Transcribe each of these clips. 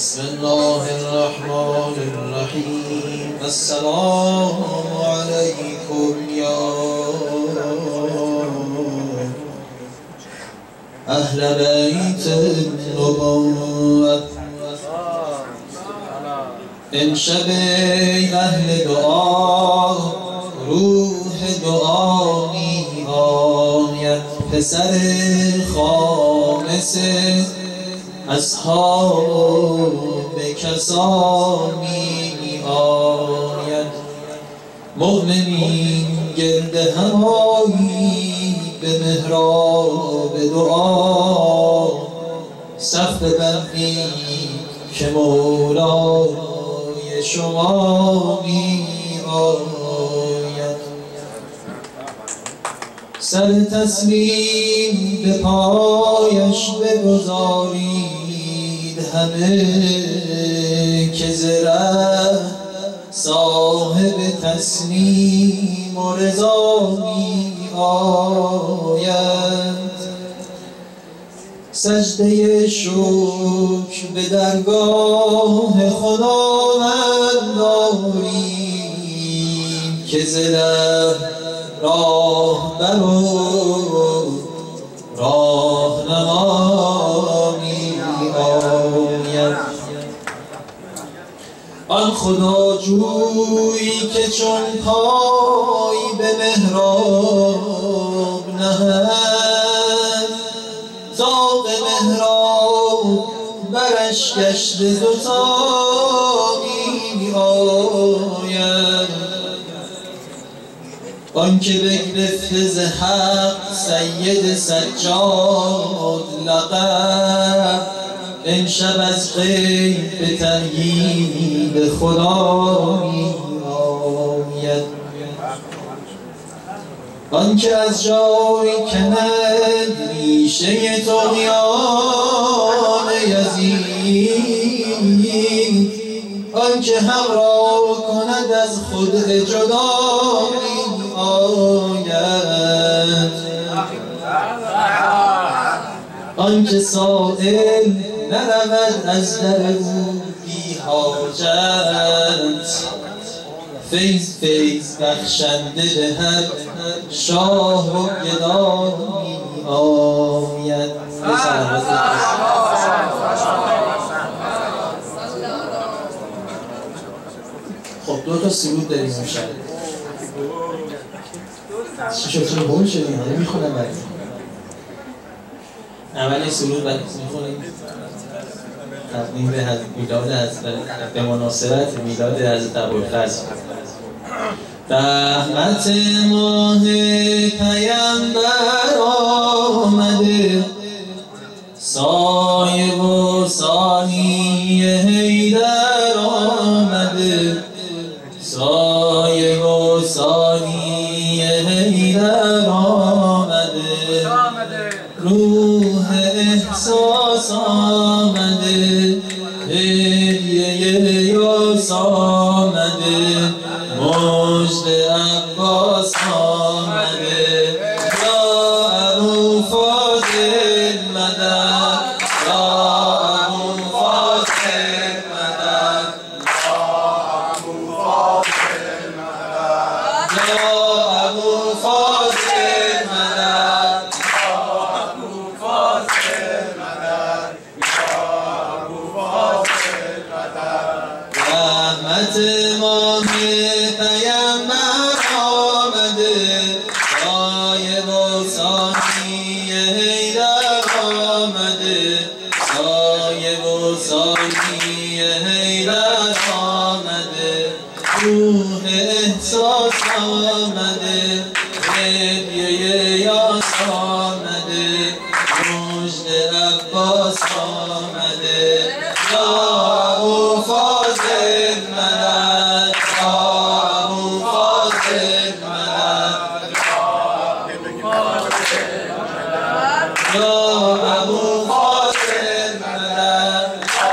بسم الله الرحمن الرحيم. السلام عليكم يا أهل بيت النبوة. امشب اهل دعا روح دعا می آید، پسر خامس اصحاب کسا می آید. مؤمنین گرد همایی به محراب دعا، صف بندی که مولای شما می آید. سر تسلیم به پایش بگذارید همه، که زره صاحب تسلیم و رضا می آید. سجده شکر به درگاه خداوند آریم، که زره راهبر و راهنما می آید. آن خداجویی که چون پای به محراب نهد، طاق محراب برش گشته دوتا می آید. آن که بگرفته ز حق سید سجاد لقب، امشب از غیب به تأیید خدا می آید. آن که از جای کند ریشه طغیان یزید، آن که همراه کند از خود جدا می آید. آن که سائل نرود از در او بی حاجت، فیض فیض بخشنده دهد شاه و گدا می آید. خب دو تا سرود داریم امشب. چی شد؟ چرا بول شدیم؟ حالا میخونم بریم. اول سرود بعد میخونیم تقدیم به میلاد حضرت، به مناسبت میلاد حضرت ابوالفضل. رحمت ماه پیامبر آمده، سایه و ثانی حیدر آمده، سایه و ثانی حیدر آمده، روح احساس آمده، هدیه یاس آمده، مجد عباس آمده. یا ابوالفضل مدد، یا ابوالفضل مدد، یا ابوالفضل مدد، یا ابوالفضل مدد، یا ابوالفضل مدد، یا ابوالفضل مدد. رحمت ماه پیامبر آمده، سایه و ثانی حیدر آمده، سایه و ثانی حیدر آمده، روح احساس آمده، هدیه یاس آمده، مجد عباس آمده. یا ابوالفضل مدد، یا ابوالفضل مدد، یا ابوالفضل مدد،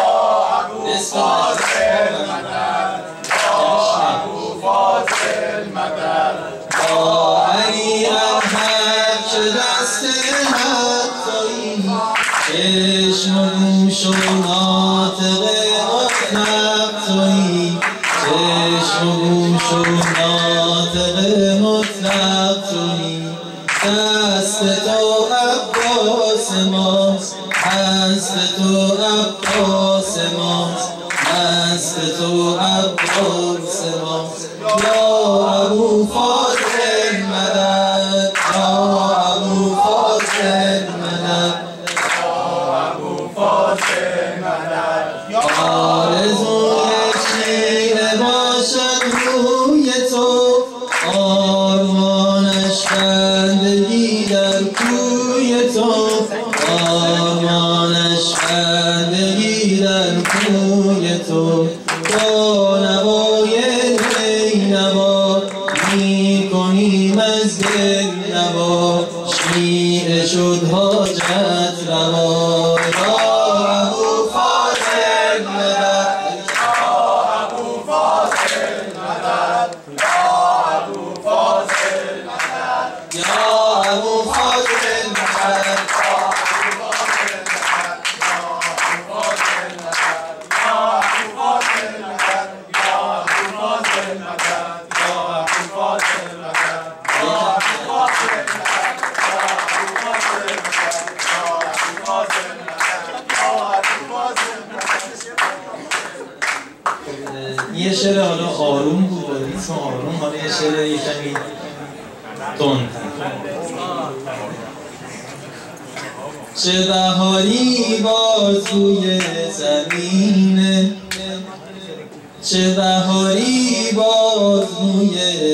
یا علی احمد چه دست حق تویی، چشم و گوش و ناطق ماست، هست تو عباس ماست، هست تو عباس ماست. یا ابو فاضل مدد، یا ابو فاضل مدد، یا ابو فاضل مدد. آرزوی شیعه باشد روی تو، آرمانش بندگی در کوی تو، آرمانش بندگی در کوی تو. با نوای نینوا می کنیم از دل نوا، شیعه شد حاجت روا. یا ابو فاضل مدد، یا ابو فاضل مدد، یا ابو فاضل مدد، یا ابو فاضل مدد. یه شعر حالا آروم بود و ریتم آروم، حالا یه شعر یه کمی تند. چه بهاری بازوی زمینه، چه بهاری بازوی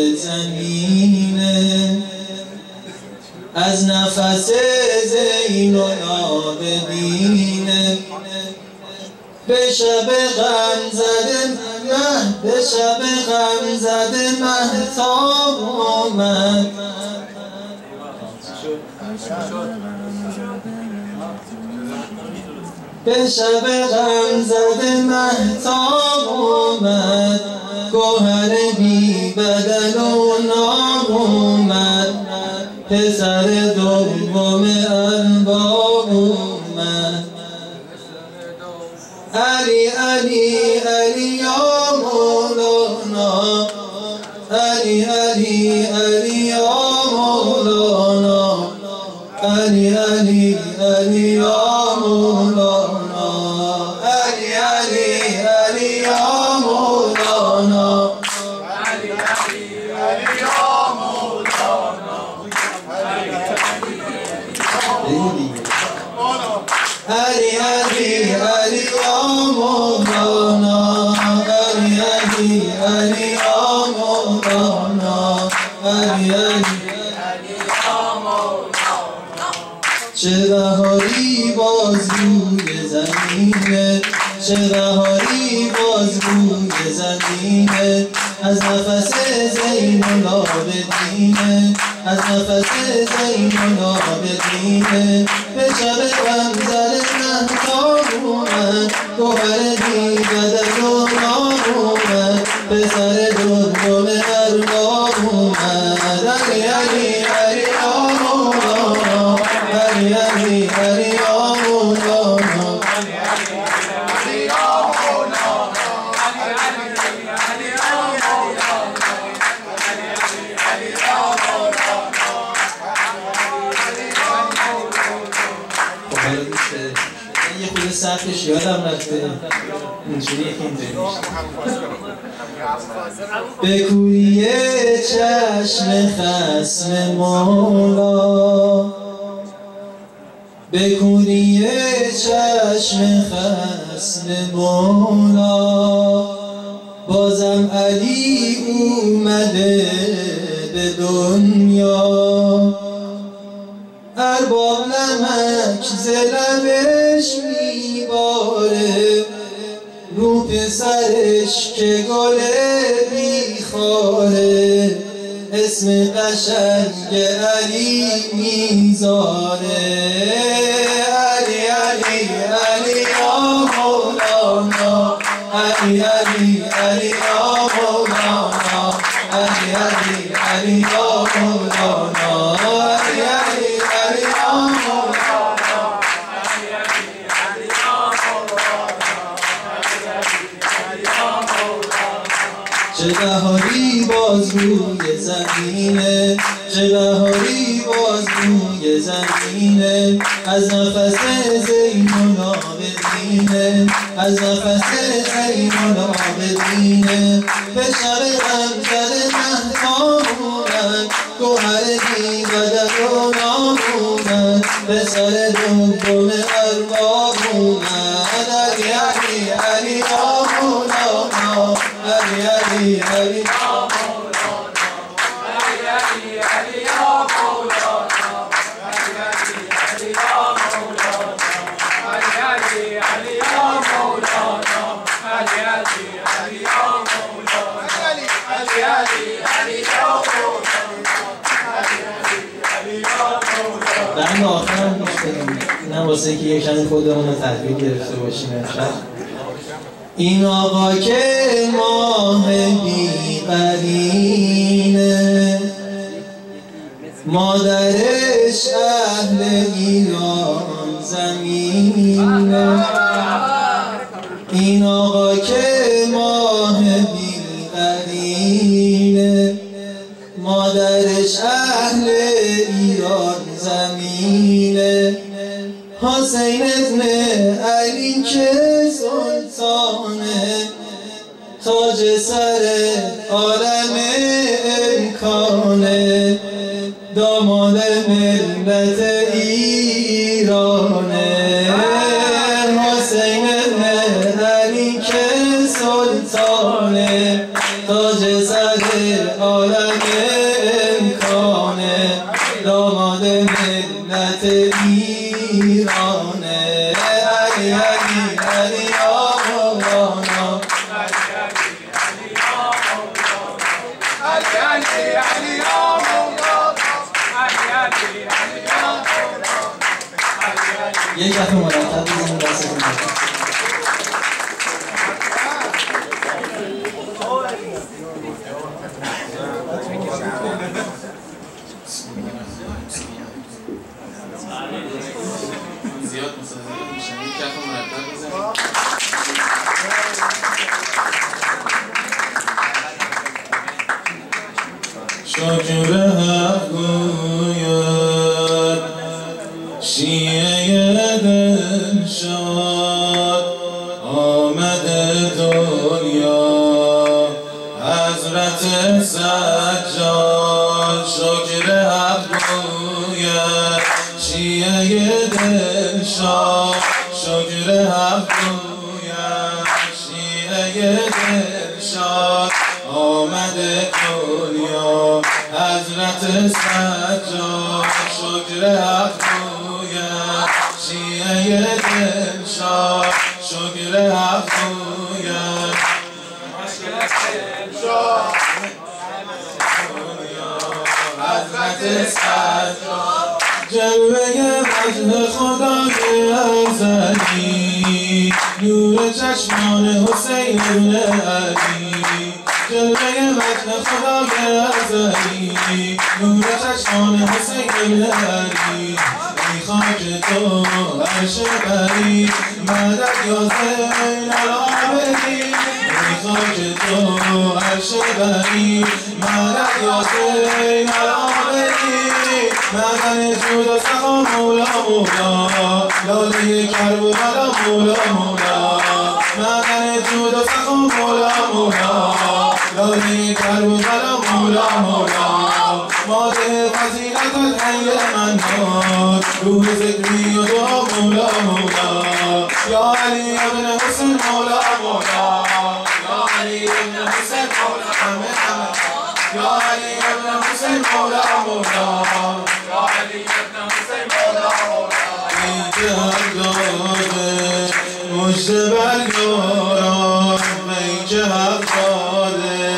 زمینه، از نفس زین العابدینه. به شب غم زده به شب غم زده مهتاب آمد، به شب غم زده مهتاب آمد، گوهر بی بدل و نام آمد، پسر دوم ارباب اومد. علی علی علی یا مولانا، علی علی علی یا مولانا، علی علی علی یا مولانا، علی علی علی یا مولانا، علی علی علی یا مولانا، علی علی علی یا مولانا، علی علی علی یا مولانا، علی علی یا مولانا. چه بهاری بازوی زمینه، چه بهاری بازوی زمینه، از نفس زین العابدینه، از نفس زین العابدینه. به شب غم زده مهتاب اومد، گوهر بی بدل و نام اومد، پسر دوم ارباب اومد. علی علی علی یا مولانا، علی علی علی یا مولانا، علی یا مولانا، علی یا مولانا، علی یا مولانا. یه خود سختش یادم رفته، اینجوری اینجوری به کوی چشم خصم مولا، به کوی چشم خصم مولا، بازم علی اومده به دنیا. ارباب نمک ز لبش میباره، رو پسرش که گل بیخاره، اسم قشنگ علی میذاره. علی علی علی یا مولانا، علی علی علی یا مولانا، علی علی علی یا مولانا، علی علی علی یا مولانا، علی علی علی یا مولانا، علی یا مولانا. چه بهاری باز روی زمینه، چه بهاری باز بازوی زمینه، از نفس زین العابدینه، از نفس زین العابدینه. به شب غمزد مهتابونن، گوهر بی‌بدل و نامونن، به سر دوم اربابونن. علی علی علی یا مولانا، علی علی علی یا مولانا، علی علی علی یا مولانا، علی علی علی یا مولانا، علی علی علی یا مولانا، علی علی علی یا مولانا، علی علی علی یا مولانا. بند آخرم گوش بدیم، اینم واسه اینکه یک کمی خودمون رو تحویل گرفته باشیم امشب. این آقا که ماه بی قرینه، مادرش اهل ایران زمینه. این آقا که ماه بی قرینه، مادرش اهل ایران زمینه. حسین ابن علی که سلطانه، تاج سر عالم امکانه، داماد ملت ایرانه. حسین ابن علی که سلطانه، تاج سر عالم امکانه، داماد ملت ایرانه. علی علی علی یا مولانا، علی علی علی یا مولانا، علی علی علی یا مولانا، علی علی علی یا مولانا. یک دفعه مرتب بزنید دستتون. زیاد مصاحبه میشن، یک دفعه مرتب بزنید. شکر حق گوید شیعه دلشاد، آمده دنیا حضرت سجاد. شکر حق گوید شیعه دلشاد، شکر حق گوید شیعه دلشاد، آمده دنیا حضرت سجاد. شکر حق گوید شیعه دلشاد، شکر حق گوید حضرت سجاد. جلوه وجه خدای ازلی، نور چشمان حسین ابن علی. جلوه وجه خدای ازلی، نور چشمان حسین ابن علی. ای خاک تو عرش بری، مدد یا زین العابدین. ای خاک تو عرش بری، مدد یا زین العابدین. مدن جود و سخا مولا مولا، لاله کربلا مولا مولا. مدن جود و سخا مولا مولا، لاله کربلا مولا مولا. ماده فضیلت الحی منان، روح ذکری و دعا مولا مولا. یا علی ابن حسین مولا مولا، یا علی ابن حسین مولا همه همه. یا علی ابن حسین مولا مولا، یا علی ابن حسین مولا مولا. ای جهان داده مژده بر یاران، ای جهان داده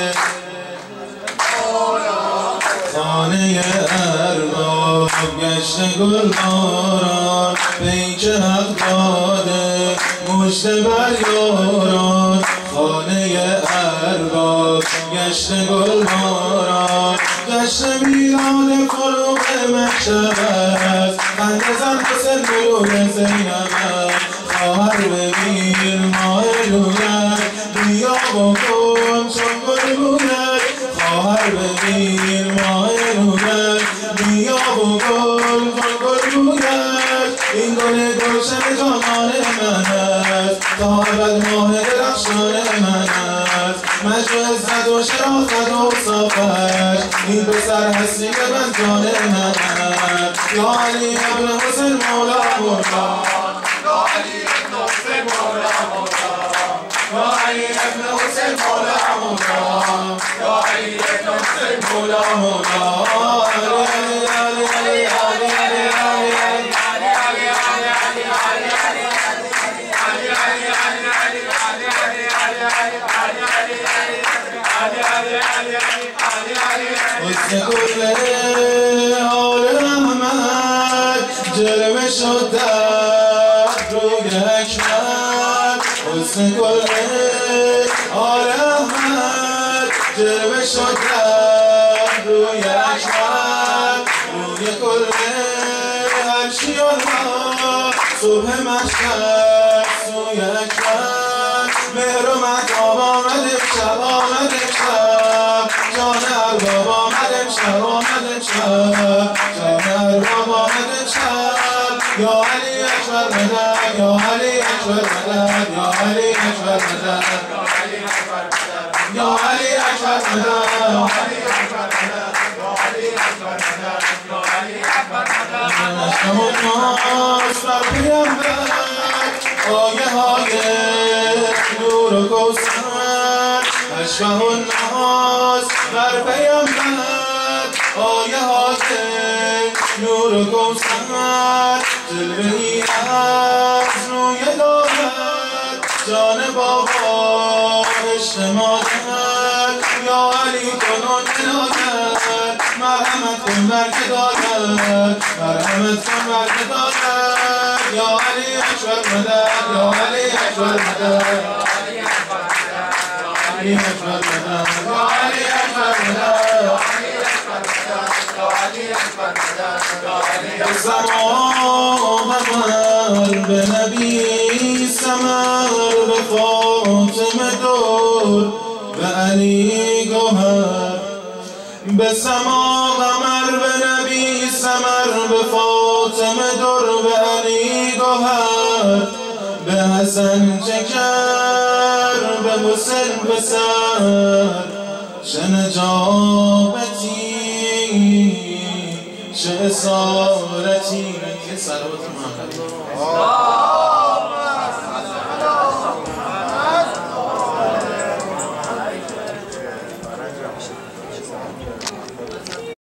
خانه ارباب گشت گلباران. پیک حق داده مژده بر یاران، خانه ارباب گشت گلباران. جشن میلاد فروغ مکتب است، خنده زن حسین بلوغ زینب است. خواهر ببین ماه لولد، بیا بکن چون گل بودد. خواهر ببین ماه لولد، بیا بکن گلشن جانان من است، تا ابد ماه درخشان من است. مجد و عزت و شرافت و صافش، این پسر هستی که من جان من است. یا علی ابن حسین مولا مولا، یا علی ابن حسین مولا مولا، یا علی ابن حسین مولا مولا، یا علی ابن حسین مولا مولا. حسن کل آل احمد جلوه شد در روی حکمت. حسن کل آل احمد جلوه شد در روی حکمت. روی کل عرشی الله صبح محشر سوی حکمت. مهر و مهتاب آمد امشب آمد امشب، جان ارباب آمد امشب آمد امشب، جان ارباب آمد امشب. یا علی اکبر مدد، یا علی اکبر مدد، یا علی اکبر مدد، یا علی اکبر مدد. نشم و ناز بر پیمبر، آیه های نور و کوثر. اشبه و ناز بر پیمبر، آیه های نور و کوثر. جلوه ای از روی دارد جان بابا عشق مادر. یا علی کنون عنایت، مرحمت کن بر گدایت، مرحمت کن بر گدایت. یا علی اکبر مدد، یا علی اکبر مدد، علی اکبر مدد، یا علی اکبر مدد. سماع قمر به نبی ثمر، به فاطمه دور به علی گوهر. به سما قمر به نبی ثمر، به فاطمه دور به علی گوهر. به حسن شکر به حسین پسر، چه نجابتی چه اسارتی. صلوات محمد.